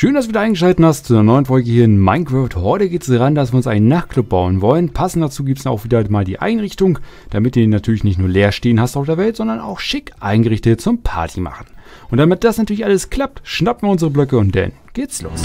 Schön, dass du wieder eingeschaltet hast zu einer neuen Folge hier in Minecraft. Heute geht es daran, dass wir uns einen Nachtclub bauen wollen. Passend dazu gibt es auch wieder mal die Einrichtung, damit du ihn natürlich nicht nur leer stehen hast auf der Welt, sondern auch schick eingerichtet zum Party machen. Und damit das natürlich alles klappt, schnappen wir unsere Blöcke und dann geht's los.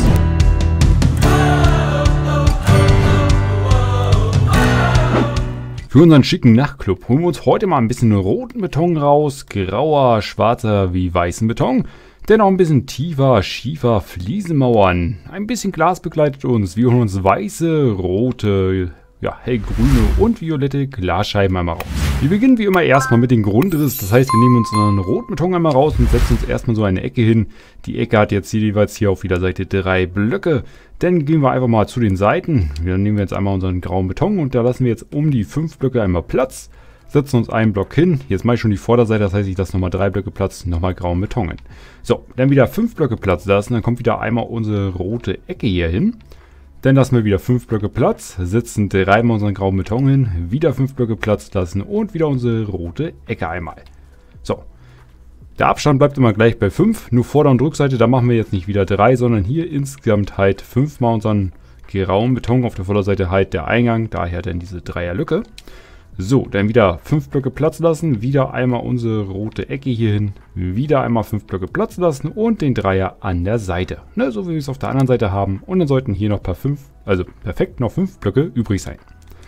Für unseren schicken Nachtclub holen wir uns heute mal ein bisschen roten Beton raus, grauer, schwarzer wie weißen Beton. Dennoch ein bisschen tiefer, schiefer Fliesenmauern. Ein bisschen Glas begleitet uns. Wir holen uns weiße, rote, hellgrüne und violette Glasscheiben einmal raus. Wir beginnen wie immer erstmal mit dem Grundriss. Das heißt, wir nehmen uns unseren roten Beton einmal raus und setzen uns erstmal so eine Ecke hin. Die Ecke hat jetzt jeweils hier auf jeder Seite 3 Blöcke. Dann gehen wir einfach mal zu den Seiten. Dann nehmen wir jetzt einmal unseren grauen Beton und da lassen wir jetzt um die 5 Blöcke einmal Platz. Setzen uns einen Block hin. Jetzt mache ich schon die Vorderseite, das heißt, ich lasse nochmal 3 Blöcke Platz, nochmal grauen Beton hin. So, dann wieder 5 Blöcke Platz lassen, dann kommt wieder einmal unsere rote Ecke hier hin. Dann lassen wir wieder 5 Blöcke Platz, setzen 3 mal unseren grauen Beton hin, wieder 5 Blöcke Platz lassen und wieder unsere rote Ecke einmal. So, der Abstand bleibt immer gleich bei 5, nur Vorder- und Rückseite, da machen wir jetzt nicht wieder 3, sondern hier insgesamt halt 5 mal unseren grauen Beton, auf der Vorderseite halt der Eingang, daher dann diese Dreierlücke. So, dann wieder 5 Blöcke Platz lassen, wieder einmal unsere rote Ecke hier hin, wieder einmal 5 Blöcke Platz lassen und den Dreier an der Seite. Ne, so wie wir es auf der anderen Seite haben. Und dann sollten hier noch perfekt noch 5 Blöcke übrig sein.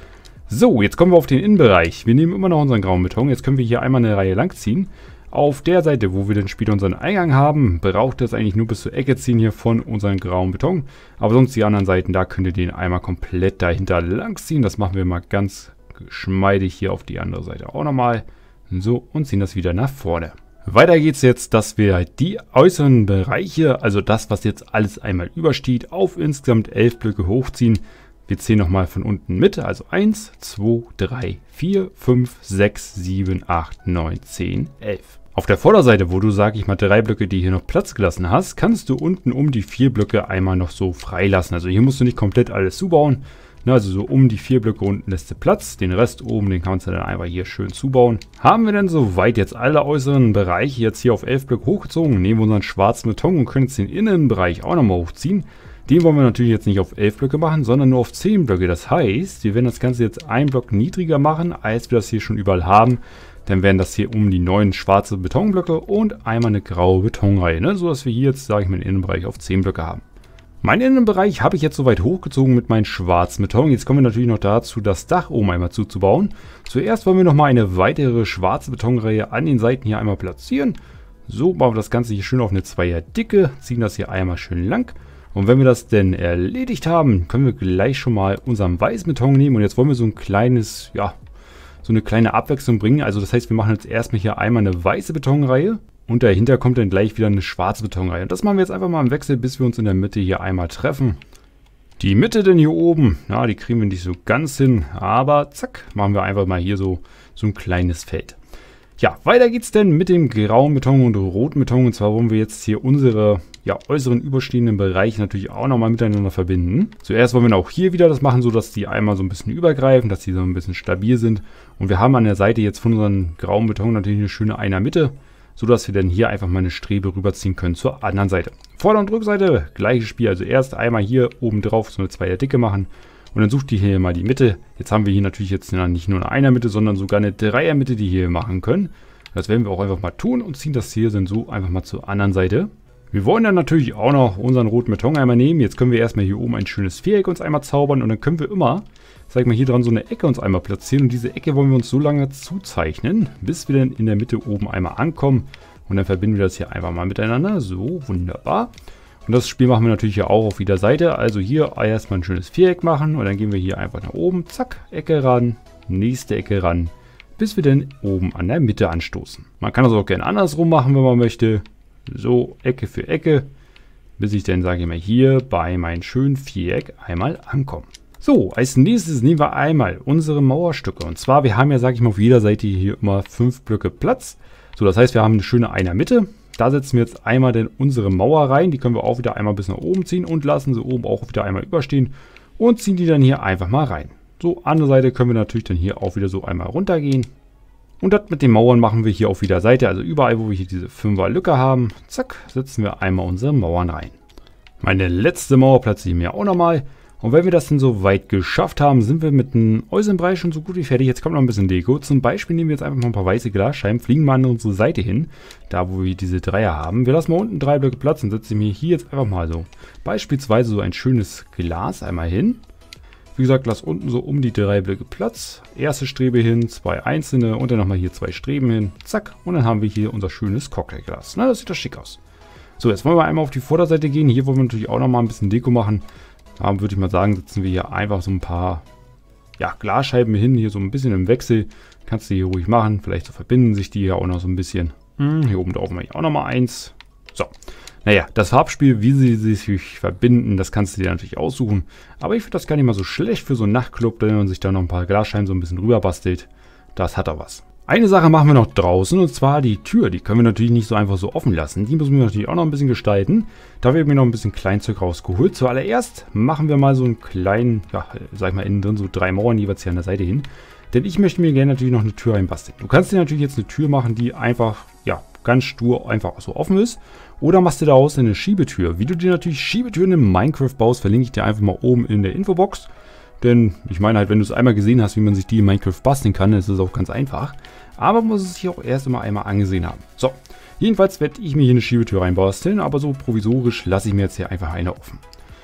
So, jetzt kommen wir auf den Innenbereich. Wir nehmen immer noch unseren grauen Beton. Jetzt können wir hier einmal eine Reihe lang ziehen. Auf der Seite, wo wir dann später unseren Eingang haben, braucht es eigentlich nur bis zur Ecke ziehen hier von unserem grauen Beton. Aber sonst die anderen Seiten, da könnt ihr den einmal komplett dahinter lang ziehen. Das machen wir mal ganz geschmeidig hier auf die andere Seite auch nochmal. So, und ziehen das wieder nach vorne. Weiter geht's jetzt, dass wir halt die äußeren Bereiche, also das, was jetzt alles einmal übersteht, auf insgesamt 11 Blöcke hochziehen. Wir zählen nochmal von unten mit, also 1, 2, 3, 4, 5, 6, 7, 8, 9, 10, 11. Auf der Vorderseite, wo du, sag ich mal, 3 Blöcke, die hier noch Platz gelassen hast, kannst du unten um die 4 Blöcke einmal noch so freilassen. Also hier musst du nicht komplett alles zubauen. Also so um die 4 Blöcke unten lässt du Platz. Den Rest oben, den kannst du dann einfach hier schön zubauen. Haben wir denn soweit jetzt alle äußeren Bereiche jetzt hier auf 11 Blöcke hochgezogen, nehmen wir unseren schwarzen Beton und können jetzt den Innenbereich auch nochmal hochziehen. Den wollen wir natürlich jetzt nicht auf 11 Blöcke machen, sondern nur auf 10 Blöcke. Das heißt, wir werden das Ganze jetzt einen Block niedriger machen, als wir das hier schon überall haben. Dann wären das hier um die 9 schwarze Betonblöcke und einmal eine graue Betonreihe, ne? So dass wir hier jetzt, sage ich mal, den Innenbereich auf 10 Blöcke haben. Meinen Innenbereich habe ich jetzt soweit hochgezogen mit meinem schwarzen Beton. Jetzt kommen wir natürlich noch dazu, das Dach oben einmal zuzubauen. Zuerst wollen wir nochmal eine weitere schwarze Betonreihe an den Seiten hier einmal platzieren. So bauen wir das Ganze hier schön auf eine Zweierdicke, ziehen das hier einmal schön lang. Und wenn wir das denn erledigt haben, können wir gleich schon mal unseren weißen Beton nehmen. Und jetzt wollen wir so ein kleines, so eine kleine Abwechslung bringen. Also das heißt, wir machen jetzt erstmal hier einmal eine weiße Betonreihe. Und dahinter kommt dann gleich wieder eine schwarze Betonreihe. Und das machen wir jetzt einfach mal im Wechsel, bis wir uns in der Mitte hier einmal treffen. Die Mitte denn hier oben, ja, die kriegen wir nicht so ganz hin. Aber zack, machen wir einfach mal hier so ein kleines Feld. Ja, weiter geht's denn mit dem grauen Beton und roten Beton. Und zwar wollen wir jetzt hier unsere äußeren überstehenden Bereiche natürlich auch nochmal miteinander verbinden. Zuerst wollen wir auch hier wieder das machen, so dass die einmal so ein bisschen übergreifen, dass die so ein bisschen stabil sind. Und wir haben an der Seite jetzt von unserem grauen Beton natürlich eine schöne einer Mitte, so dass wir dann hier einfach mal eine Strebe rüberziehen können zur anderen Seite. Vorder- und Rückseite, gleiches Spiel. Also erst einmal hier oben drauf so eine Zweierdicke machen und dann sucht ihr hier mal die Mitte. Jetzt haben wir hier natürlich jetzt nicht nur eine Einer-Mitte, sondern sogar eine Dreier-Mitte, die wir hier machen können. Das werden wir auch einfach mal tun und ziehen das hier dann so einfach mal zur anderen Seite. Wir wollen dann natürlich auch noch unseren roten Beton einmal nehmen. Jetzt können wir erstmal hier oben ein schönes Viereck uns einmal zaubern und dann können wir immer, sag ich mal, hier dran so eine Ecke uns einmal platzieren. Und diese Ecke wollen wir uns so lange zuzeichnen, bis wir dann in der Mitte oben einmal ankommen. Und dann verbinden wir das hier einfach mal miteinander. So, wunderbar. Und das Spiel machen wir natürlich hier auch auf jeder Seite. Also hier erstmal ein schönes Viereck machen und dann gehen wir hier einfach nach oben. Zack, Ecke ran, nächste Ecke ran, bis wir dann oben an der Mitte anstoßen. Man kann das auch gerne andersrum machen, wenn man möchte. So, Ecke für Ecke, bis ich dann, sage ich mal, hier bei meinem schönen Viereck einmal ankomme. So, als nächstes nehmen wir einmal unsere Mauerstücke. Und zwar, wir haben ja, sage ich mal, auf jeder Seite hier immer 5 Blöcke Platz. So, das heißt, wir haben eine schöne einer Mitte. Da setzen wir jetzt einmal dann unsere Mauer rein. Die können wir auch wieder einmal bis nach oben ziehen und lassen sie oben auch wieder einmal überstehen. Und ziehen die dann hier einfach mal rein. So, andere Seite können wir natürlich dann hier auch wieder so einmal runtergehen. Und das mit den Mauern machen wir hier auf jeder Seite. Also überall, wo wir hier diese 5er Lücke haben, zack, setzen wir einmal unsere Mauern rein. Meine letzte Mauer platziere ich mir auch nochmal. Und wenn wir das dann so weit geschafft haben, sind wir mit dem äußeren Bereich schon so gut wie fertig. Jetzt kommt noch ein bisschen Deko. Zum Beispiel nehmen wir jetzt einfach mal ein paar weiße Glasscheiben, fliegen mal an unsere Seite hin, da wo wir diese Dreier haben. Wir lassen mal unten 3 Blöcke Platz und setzen mir hier jetzt einfach mal so beispielsweise so ein schönes Glas einmal hin. Wie gesagt, lass unten so um die 3 Blöcke Platz. Erste Strebe hin, 2 einzelne und dann nochmal hier 2 Streben hin. Zack. Und dann haben wir hier unser schönes Cocktailglas. Na, das sieht doch schick aus. So, jetzt wollen wir einmal auf die Vorderseite gehen. Hier wollen wir natürlich auch nochmal ein bisschen Deko machen. Da würde ich mal sagen, setzen wir hier einfach so ein paar Glasscheiben hin. Hier so ein bisschen im Wechsel. Kannst du hier ruhig machen. Vielleicht so verbinden sich die hier auch noch so ein bisschen. Hier oben drauf mache ich auch nochmal eins. So. Naja, das Farbspiel, wie sie sich verbinden, das kannst du dir natürlich aussuchen. Aber ich finde das gar nicht mal so schlecht für so einen Nachtclub, wenn man sich da noch ein paar Glasscheiben so ein bisschen rüber bastelt. Das hat doch was. Eine Sache machen wir noch draußen, und zwar die Tür. Die können wir natürlich nicht so einfach so offen lassen. Die müssen wir natürlich auch noch ein bisschen gestalten. Da habe ich mir noch ein bisschen Kleinzeug rausgeholt. Zuallererst machen wir mal so einen kleinen, sag ich mal innen drin, so 3 Mauern jeweils hier an der Seite hin. Denn ich möchte mir gerne natürlich noch eine Tür einbasteln. Du kannst dir natürlich jetzt eine Tür machen, die einfach, ganz stur einfach so offen ist. Oder machst du daraus eine Schiebetür. Wie du dir natürlich Schiebetüren in Minecraft baust, verlinke ich dir einfach mal oben in der Infobox. Denn ich meine halt, wenn du es einmal gesehen hast, wie man sich die in Minecraft basteln kann, ist es auch ganz einfach. Aber man muss es sich auch erst immer einmal angesehen haben. So, jedenfalls werde ich mir hier eine Schiebetür reinbasteln, aber so provisorisch lasse ich mir jetzt hier einfach eine offen.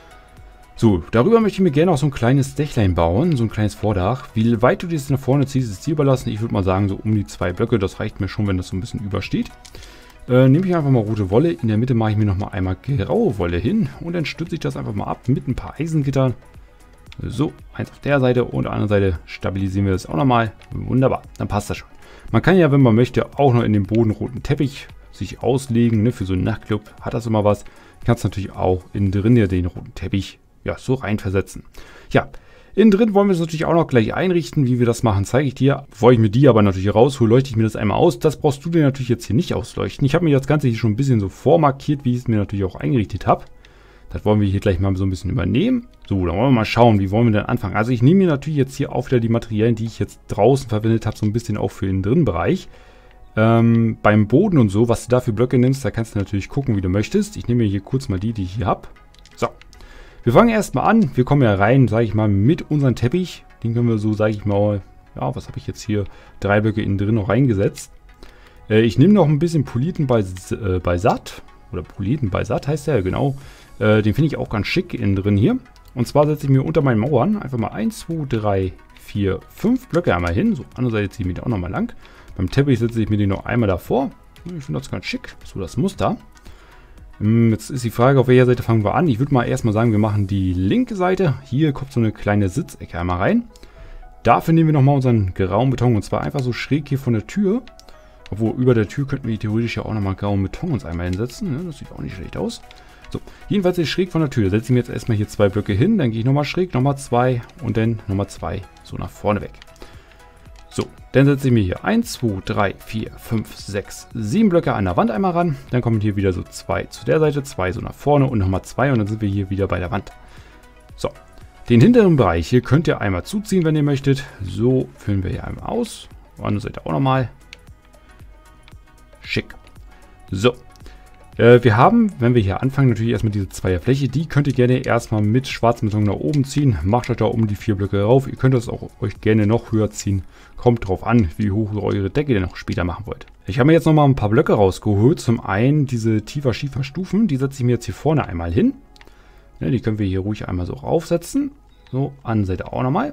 So, darüber möchte ich mir gerne auch so ein kleines Dächlein bauen, so ein kleines Vordach. Wie weit du das nach vorne ziehst, ist dir überlassen. Ich würde mal sagen, so um die 2 Blöcke, das reicht mir schon, wenn das so ein bisschen übersteht. Nehme ich einfach mal rote Wolle. In der Mitte mache ich mir nochmal einmal graue Wolle hin und dann stütze ich das einfach mal ab mit ein paar Eisengittern. So, eins auf der Seite und auf der anderen Seite stabilisieren wir das auch nochmal. Wunderbar, dann passt das schon. Man kann ja, wenn man möchte, auch noch in den Boden roten Teppich sich auslegen. Ne? Für so einen Nachtclub hat das immer was. Du kannst natürlich auch innen drin ja den roten Teppich so rein versetzen. Ja, innen drin wollen wir es natürlich auch noch gleich einrichten. Wie wir das machen, zeige ich dir. Bevor ich mir die aber natürlich raushole, leuchte ich mir das einmal aus. Das brauchst du dir natürlich jetzt hier nicht ausleuchten. Ich habe mir das Ganze hier schon ein bisschen so vormarkiert, wie ich es mir natürlich auch eingerichtet habe. Das wollen wir hier gleich mal so ein bisschen übernehmen. So, dann wollen wir mal schauen, wie wollen wir denn anfangen. Also ich nehme mir natürlich jetzt hier auch wieder die Materialien, die ich jetzt draußen verwendet habe, so ein bisschen auch für den drinnen Bereich. Beim Boden und so, was du da für Blöcke nimmst, da kannst du natürlich gucken, wie du möchtest. Ich nehme mir hier kurz mal die ich hier habe. So, wir fangen erstmal an. Wir kommen ja rein, sage ich mal, mit unserem Teppich. Den können wir so, sage ich mal, was habe ich jetzt hier? 3 Blöcke innen drin noch reingesetzt. Ich nehme noch ein bisschen polierten Beisat. Oder polierten Beisat heißt der, genau. Den finde ich auch ganz schick innen drin hier. Und zwar setze ich mir unter meinen Mauern einfach mal 1, 2, 3, 4, 5 Blöcke einmal hin. So, andere Seite ziehe ich mir die auch nochmal lang. Beim Teppich setze ich mir den noch einmal davor. Ich finde das ganz schick. So das Muster. Jetzt ist die Frage, auf welcher Seite fangen wir an. Ich würde mal erstmal sagen, wir machen die linke Seite. Hier kommt so eine kleine Sitzecke einmal rein. Dafür nehmen wir nochmal unseren grauen Beton. Und zwar einfach so schräg hier von der Tür. Obwohl, über der Tür könnten wir theoretisch ja auch nochmal grauen Beton uns einmal hinsetzen. Das sieht auch nicht schlecht aus. So, jedenfalls ist schräg von der Tür. Da setze ich mir jetzt erstmal hier 2 Blöcke hin. Dann gehe ich nochmal schräg, nochmal 2 und dann nochmal 2 so nach vorne weg. So, dann setze ich mir hier 1, 2, 3, 4, 5, 6, 7 Blöcke an der Wand einmal ran. Dann kommen hier wieder so 2 zu der Seite, 2 so nach vorne und nochmal 2 und dann sind wir hier wieder bei der Wand. So, den hinteren Bereich hier könnt ihr einmal zuziehen, wenn ihr möchtet. So füllen wir hier einmal aus. Andere Seite auch nochmal. Schick. So. Wir haben, wenn wir hier anfangen, natürlich erstmal diese Zweierfläche. Die könnt ihr gerne erstmal mit schwarzem Beton nach oben ziehen. Macht euch da um die 4 Blöcke rauf. Ihr könnt das auch euch gerne noch höher ziehen. Kommt drauf an, wie hoch ihr eure Decke denn noch später machen wollt. Ich habe mir jetzt nochmal ein paar Blöcke rausgeholt. Zum einen diese schiefer Stufen. Die setze ich mir jetzt hier vorne einmal hin. Ja, die können wir hier ruhig einmal so raufsetzen. So, andere Seite auch nochmal.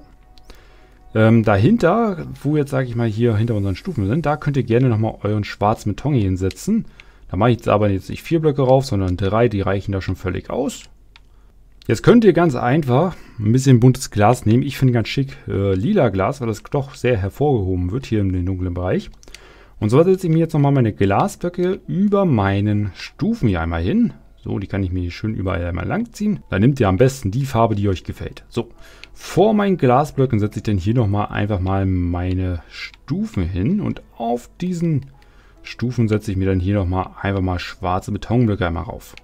Dahinter, wo jetzt sage ich mal hier hinter unseren Stufen sind, da könnt ihr gerne nochmal euren schwarzen Beton hier hinsetzen. Da mache ich jetzt aber jetzt nicht 4 Blöcke rauf, sondern 3, die reichen da schon völlig aus. Jetzt könnt ihr ganz einfach ein bisschen buntes Glas nehmen. Ich finde ganz schick lila Glas, weil das doch sehr hervorgehoben wird hier in den dunklen Bereich. Und so setze ich mir jetzt nochmal meine Glasblöcke über meinen Stufen hier einmal hin. So, die kann ich mir hier schön überall einmal lang ziehen. Dann nehmt ihr am besten die Farbe, die euch gefällt. So, vor meinen Glasblöcken setze ich dann hier nochmal einfach mal meine Stufen hin. Und auf diesen Stufen setze ich mir dann hier nochmal einfach mal schwarze Betonblöcke einmal rauf.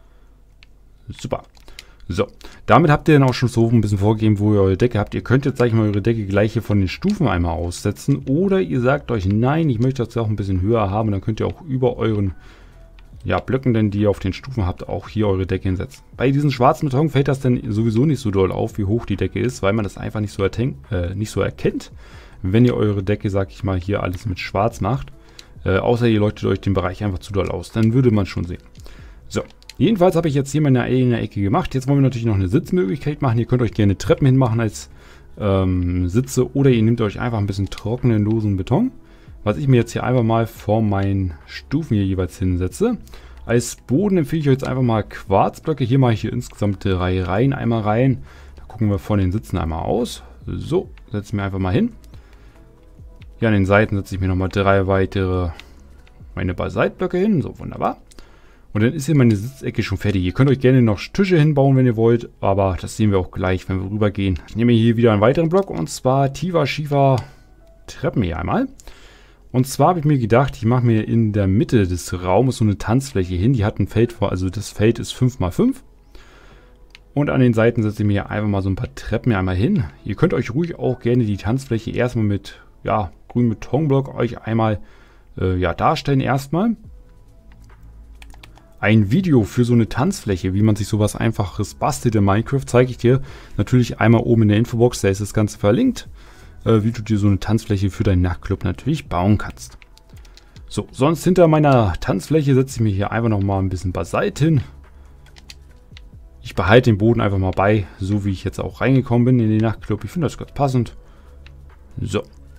Super. So, damit habt ihr dann auch schon so ein bisschen vorgegeben, wo ihr eure Decke habt. Ihr könnt jetzt, sag ich mal, eure Decke gleich hier von den Stufen einmal aussetzen. Oder ihr sagt euch, nein, ich möchte das auch ein bisschen höher haben. Dann könnt ihr auch über euren ja, Blöcken, denn die ihr auf den Stufen habt, auch hier eure Decke hinsetzt. Bei diesem schwarzen Beton fällt das dann sowieso nicht so doll auf, wie hoch die Decke ist, weil man das einfach nicht so erkennt, wenn ihr eure Decke, sag ich mal, hier alles mit schwarz macht. Außer ihr leuchtet euch den Bereich einfach zu doll aus, dann würde man schon sehen. So, jedenfalls habe ich jetzt hier meine eine Ecke gemacht. Jetzt wollen wir natürlich noch eine Sitzmöglichkeit machen. Ihr könnt euch gerne Treppen hinmachen als Sitze oder ihr nehmt euch einfach ein bisschen trockenen, losen Beton. Was ich mir jetzt hier einfach mal vor meinen Stufen hier jeweils hinsetze. Als Boden empfehle ich euch jetzt einfach mal Quarzblöcke. Hier mache ich hier insgesamt 3 Reihen einmal rein. Da gucken wir von den Sitzen einmal aus. So, setze ich mir einfach mal hin. Hier an den Seiten setze ich mir nochmal 3 weitere meine Basaltblöcke hin. So, wunderbar. Und dann ist hier meine Sitzecke schon fertig. Ihr könnt euch gerne noch Tische hinbauen, wenn ihr wollt. Aber das sehen wir auch gleich, wenn wir rübergehen. Ich nehme hier wieder einen weiteren Block. Und zwar Tiva Shiva Treppen hier einmal. Und zwar habe ich mir gedacht, ich mache mir in der Mitte des Raumes so eine Tanzfläche hin. Die hat ein Feld vor, also das Feld ist 5×5. Und an den Seiten setze ich mir einfach mal so ein paar Treppen hier einmal hin. Ihr könnt euch ruhig auch gerne die Tanzfläche erstmal mit grünem Betonblock euch einmal darstellen erstmal. Ein Video für so eine Tanzfläche, wie man sich sowas Einfaches bastelt in Minecraft, zeige ich dir natürlich einmal oben in der Infobox, da ist das Ganze verlinkt. Wie du dir so eine Tanzfläche für deinen Nachtclub natürlich bauen kannst. So, sonst hinter meiner Tanzfläche setze ich mir hier einfach nochmal ein bisschen Basalt hin. Ich behalte den Boden einfach mal bei, so wie ich jetzt auch reingekommen bin in den Nachtclub. Ich finde das ganz passend. So.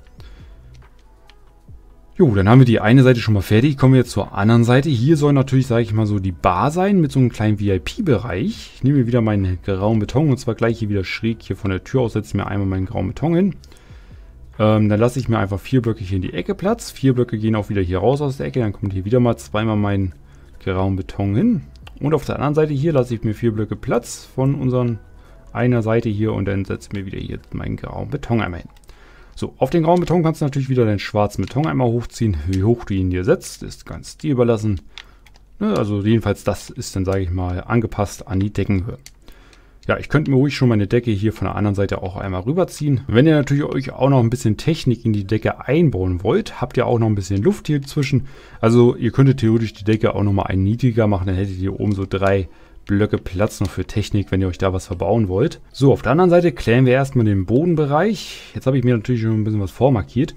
Jo, dann haben wir die eine Seite schon mal fertig. Kommen wir jetzt zur anderen Seite. Hier soll natürlich, sage ich mal so, die Bar sein mit so einem kleinen VIP-Bereich. Ich nehme mir wieder meinen grauen Beton und zwar gleich hier wieder schräg hier von der Tür aus setze ich mir einmal meinen grauen Beton hin. Dann lasse ich mir einfach 4 Blöcke hier in die Ecke Platz. 4 Blöcke gehen auch wieder hier raus aus der Ecke. Dann kommt hier wieder mal zweimal mein grauen Beton hin. Und auf der anderen Seite hier lasse ich mir 4 Blöcke Platz von unseren einer Seite hier. Und dann setze ich mir wieder hier meinen grauen Beton einmal hin. So, auf den grauen Beton kannst du natürlich wieder deinen schwarzen Beton einmal hochziehen. Wie hoch du ihn dir setzt, ist ganz dir überlassen. Also jedenfalls das ist dann, sage ich mal, angepasst an die Deckenhöhe. Ja, ich könnte mir ruhig schon meine Decke hier von der anderen Seite auch einmal rüberziehen. Wenn ihr natürlich euch auch noch ein bisschen Technik in die Decke einbauen wollt, habt ihr auch noch ein bisschen Luft hier zwischen. Also ihr könntet theoretisch die Decke auch nochmal einen niedriger machen, dann hättet ihr oben so 3 Blöcke Platz noch für Technik, wenn ihr euch da was verbauen wollt. So, auf der anderen Seite klären wir erstmal den Bodenbereich. Jetzt habe ich mir natürlich schon ein bisschen was vormarkiert.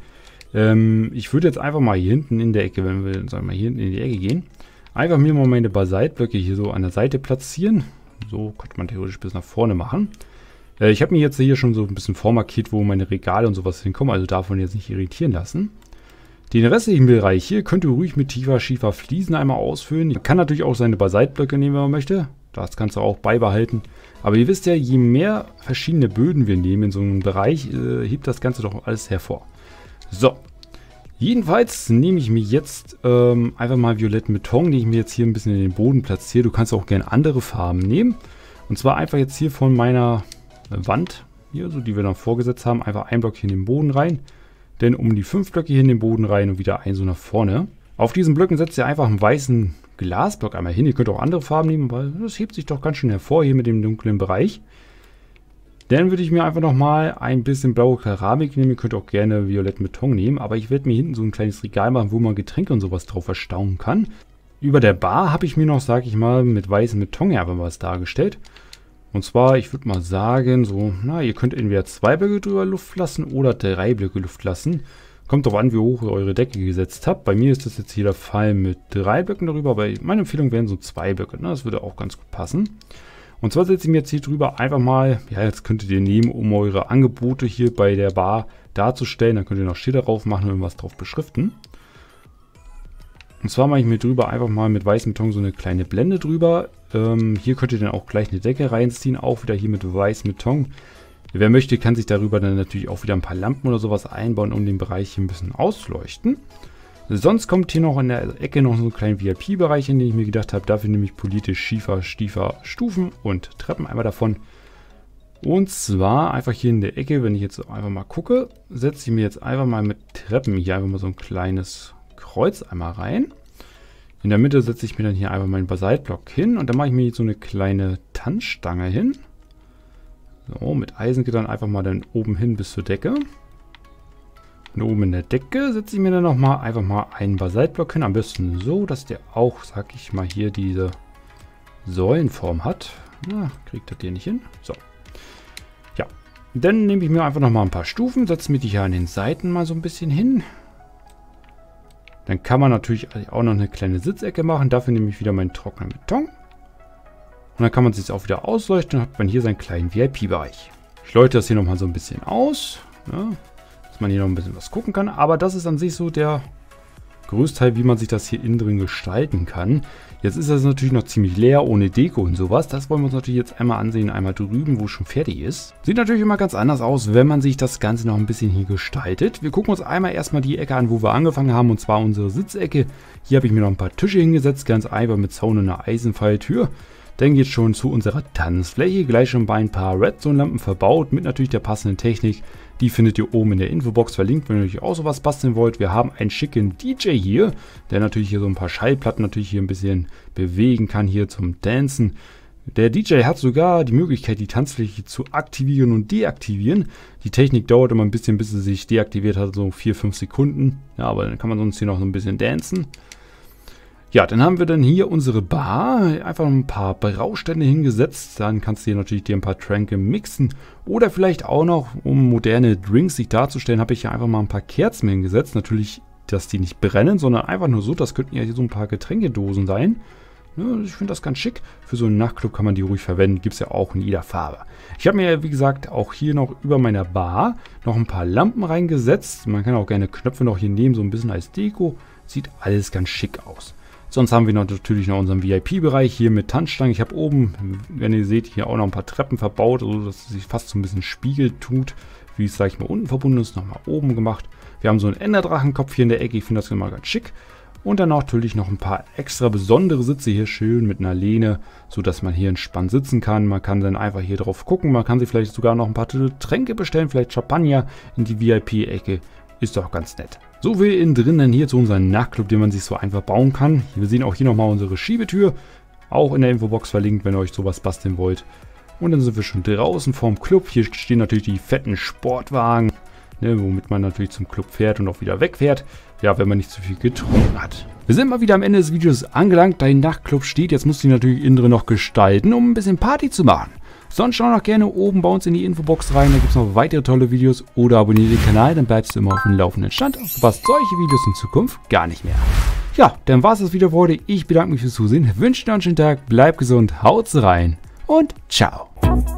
Ich würde jetzt einfach mal hier hinten in der Ecke, wenn wir, sagen wir mal, hier hinten in die Ecke gehen, einfach mir mal meine Basaltblöcke hier so an der Seite platzieren. So könnte man theoretisch bis nach vorne machen. Ich habe mir jetzt hier schon so ein bisschen vormarkiert, wo meine Regale und sowas hinkommen. Also davon jetzt nicht irritieren lassen. Den restlichen Bereich hier könnt ihr ruhig mit Tiva Shiva Fliesen einmal ausfüllen. Man kann natürlich auch seine Basaltblöcke nehmen, wenn man möchte. Das kannst du auch beibehalten. Aber ihr wisst ja, je mehr verschiedene Böden wir nehmen in so einem Bereich, hebt das Ganze doch alles hervor. So. Jedenfalls nehme ich mir jetzt einfach mal violetten Beton, den ich mir jetzt hier ein bisschen in den Boden platziere. Du kannst auch gerne andere Farben nehmen. Und zwar einfach jetzt hier von meiner Wand, hier, so die wir dann vorgesetzt haben, einfach ein Block hier in den Boden rein. Dann um die 5 Blöcke hier in den Boden rein und wieder ein so nach vorne. Auf diesen Blöcken setzt ihr einfach einen weißen Glasblock einmal hin. Ihr könnt auch andere Farben nehmen, weil das hebt sich doch ganz schön hervor hier mit dem dunklen Bereich. Dann würde ich mir einfach nochmal ein bisschen blaue Keramik nehmen. Ihr könnt auch gerne violetten Beton nehmen. Aber ich werde mir hinten so ein kleines Regal machen, wo man Getränke und sowas drauf verstauen kann. Über der Bar habe ich mir noch, sage ich mal, mit weißem Beton ja einfach was dargestellt. Und zwar, ich würde mal sagen, so, ihr könnt entweder 2 Blöcke drüber Luft lassen oder 3 Blöcke Luft lassen. Kommt drauf an, wie hoch ihr eure Decke gesetzt habt. Bei mir ist das jetzt hier der Fall mit 3 Blöcken darüber. Aber meine Empfehlung wären so 2 Blöcke. Das würde auch ganz gut passen. Und zwar setze ich mir jetzt hier drüber einfach mal, jetzt könntet ihr nehmen, um eure Angebote hier bei der Bar darzustellen. Dann könnt ihr noch Schilder drauf machen und was drauf beschriften. Und zwar mache ich mir drüber einfach mal mit weißem Beton so eine kleine Blende drüber. Hier könnt ihr dann auch gleich eine Decke reinziehen, auch wieder hier mit weißem Beton. Wer möchte, kann sich darüber dann natürlich auch wieder ein paar Lampen oder sowas einbauen, um den Bereich hier ein bisschen auszuleuchten. Sonst kommt hier noch in der Ecke noch so einen kleinen VIP-Bereich, in den ich mir gedacht habe, dafür nehme ich polierte Schiefer, Stufen und Treppen einmal davon. Und zwar einfach hier in der Ecke, wenn ich jetzt einfach mal gucke, setze ich mir jetzt einfach mal mit Treppen hier einfach mal so ein kleines Kreuz einmal rein. In der Mitte setze ich mir dann hier einfach meinen Basaltblock hin und dann mache ich mir jetzt so eine kleine Tanzstange hin. So, mit Eisengittern einfach mal dann oben hin bis zur Decke. Und oben in der Decke setze ich mir dann nochmal einfach mal einen Basaltblock hin. Am besten so, dass der auch, sag ich mal, hier diese Säulenform hat. Na, kriegt das hier nicht hin. So. Ja, dann nehme ich mir einfach nochmal ein paar Stufen, setze mir die hier an den Seiten mal so ein bisschen hin. Dann kann man natürlich auch noch eine kleine Sitzecke machen. Dafür nehme ich wieder meinen trockenen Beton. Und dann kann man sich auch wieder ausleuchten. Dann hat man hier seinen kleinen VIP-Bereich. Ich leuchte das hier nochmal so ein bisschen aus. Ja, dass man hier noch ein bisschen was gucken kann. Aber das ist an sich so der Größteil, wie man sich das hier innen drin gestalten kann. Jetzt ist das natürlich noch ziemlich leer, ohne Deko und sowas. Das wollen wir uns natürlich jetzt einmal ansehen, einmal drüben, wo es schon fertig ist. Sieht natürlich immer ganz anders aus, wenn man sich das Ganze noch ein bisschen hier gestaltet. Wir gucken uns einmal erstmal die Ecke an, wo wir angefangen haben, und zwar unsere Sitzecke. Hier habe ich mir noch ein paar Tische hingesetzt, ganz einfach mit Zaun und einer Eisenfalltür. Dann geht es schon zu unserer Tanzfläche, gleich schon bei ein paar Redstone-Lampen verbaut, mit natürlich der passenden Technik. Die findet ihr oben in der Infobox verlinkt, wenn ihr euch auch sowas basteln wollt. Wir haben einen schicken DJ hier, der natürlich hier so ein paar Schallplatten natürlich hier ein bisschen bewegen kann hier zum Dancen. Der DJ hat sogar die Möglichkeit, die Tanzfläche zu aktivieren und deaktivieren. Die Technik dauert immer ein bisschen, bis sie sich deaktiviert hat, so 4-5 Sekunden. Ja, aber dann kann man sonst hier noch so ein bisschen dancen. Ja, dann haben wir dann hier unsere Bar, einfach ein paar Braustände hingesetzt, dann kannst du hier natürlich dir ein paar Tränke mixen oder vielleicht auch noch, um moderne Drinks sich darzustellen, habe ich hier einfach mal ein paar Kerzen hingesetzt, natürlich, dass die nicht brennen, sondern einfach nur so, das könnten ja hier so ein paar Getränkedosen sein. Ja, ich finde das ganz schick, für so einen Nachtclub kann man die ruhig verwenden, gibt es ja auch in jeder Farbe. Ich habe mir, wie gesagt, auch hier noch über meiner Bar noch ein paar Lampen reingesetzt, man kann auch gerne Knöpfe noch hier nehmen, so ein bisschen als Deko, sieht alles ganz schick aus. Sonst haben wir natürlich noch unseren VIP-Bereich hier mit Tanzstangen. Ich habe oben, wenn ihr seht, hier auch noch ein paar Treppen verbaut, also dass es sich fast so ein bisschen Spiegel tut, wie es, sag ich mal, unten verbunden ist, nochmal oben gemacht. Wir haben so einen Enderdrachenkopf hier in der Ecke, ich finde das immer ganz schick. Und dann natürlich noch ein paar extra besondere Sitze hier schön mit einer Lehne, sodass man hier entspannt sitzen kann. Man kann dann einfach hier drauf gucken, man kann sich vielleicht sogar noch ein paar Tränke bestellen, vielleicht Champagner in die VIP-Ecke. Ist doch ganz nett. So viel innen drin dann hier zu unserem Nachtclub, den man sich so einfach bauen kann. Wir sehen auch hier nochmal unsere Schiebetür. Auch in der Infobox verlinkt, wenn ihr euch sowas basteln wollt. Und dann sind wir schon draußen vorm Club. Hier stehen natürlich die fetten Sportwagen, ne, womit man natürlich zum Club fährt und auch wieder wegfährt. Ja, wenn man nicht zu viel getrunken hat. Wir sind mal wieder am Ende des Videos angelangt. Dein Nachtclub steht. Jetzt musst du ihn natürlich innen drin noch gestalten, um ein bisschen Party zu machen. Sonst schau noch gerne oben bei uns in die Infobox rein, da gibt es noch weitere tolle Videos oder abonniere den Kanal, dann bleibst du immer auf dem laufenden Stand und verpasst solche Videos in Zukunft gar nicht mehr. Ja, dann war es das wieder für heute. Ich bedanke mich fürs Zusehen, wünsche dir einen schönen Tag, bleib gesund, haut's rein und ciao.